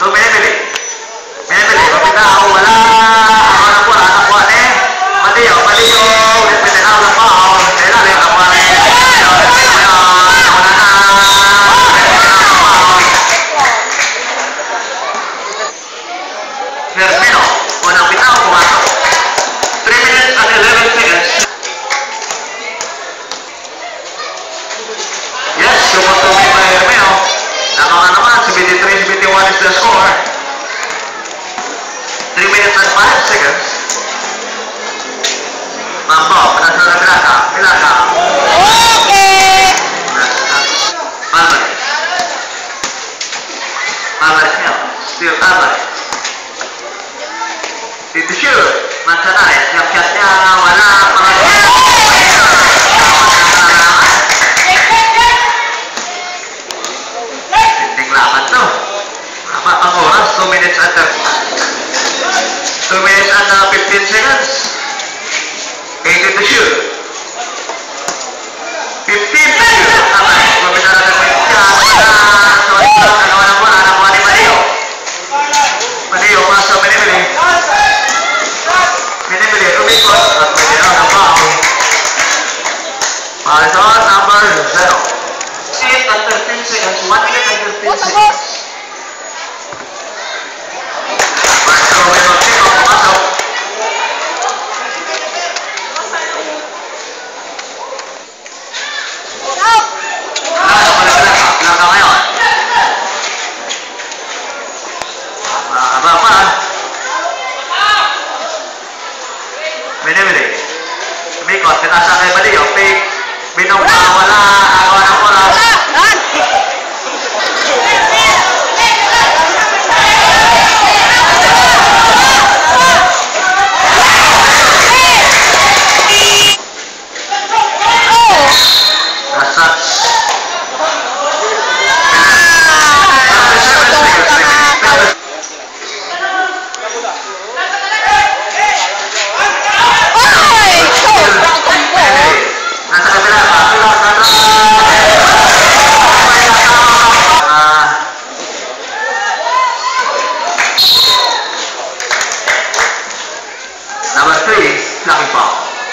So, binibili. Binibili. Mapitaw, wala. Ako na po, eh. Maliyo. Pinitinaw lang po. Kailangan yung kapwa eh. Hermino, unang bitaw, pumasok. 3 minutes and 11 seconds. Yes, sumutuloy pa Hermino. Naman naman, 73-71 is the score. 3 minutes and 5 seconds. Mambo, penasal na Pilaga. Okay! Alvarez niya. Still Alvarez. Dito shoot. Manzanares. Siap-siap niya. Wala. Sinding laban to. Apa ang oras? 2 minutes under. 2 minutes and 15 seconds. 80 to shoot. 15 to shoot. Alvarez. Pabitaran ng point siya. Sorry. Nagawa na bola. Nakuha ni Mario. Mario, masuk binibili. Umikot. At pwede na ng foul. Foul on number 0. 8 and 13 seconds. 1 minute and 13 seconds. Masuk Benotino. Pumasok. Belakang ngayon. Apa? Binibili. Umikot. Pinasa kay Mario. Fake. Binungka. Wala. Agawa ng bola. Nasats. 37 seconds. Nasa kabila. Number 3, flying foul.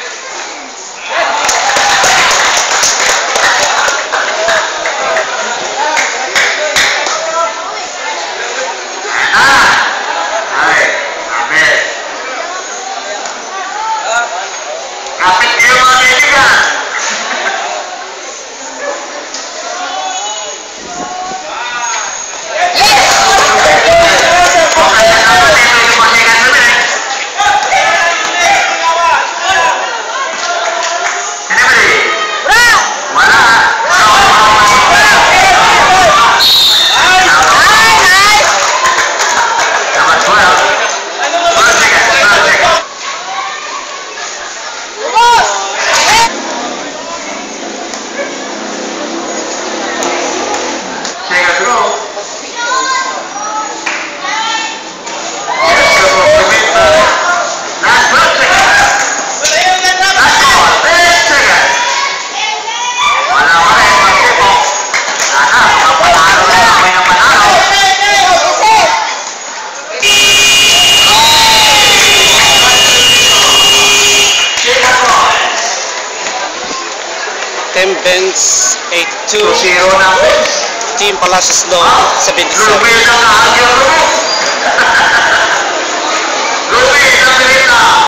Kapit dia mga kaibigan. Okay na naman dito yung pasigan namin eh. Binibili. Wala. Dapat 12. 12 seconds. Seconds go. Yes, the compliment. Last 12 seconds. Last call. 10 seconds. Wala pa rin. Magsipo. Sana, makapanalo na kami ng panalo. Team Benz 82. 2-0 na. Team Palacios 77. Lumit ang ahagyo mo.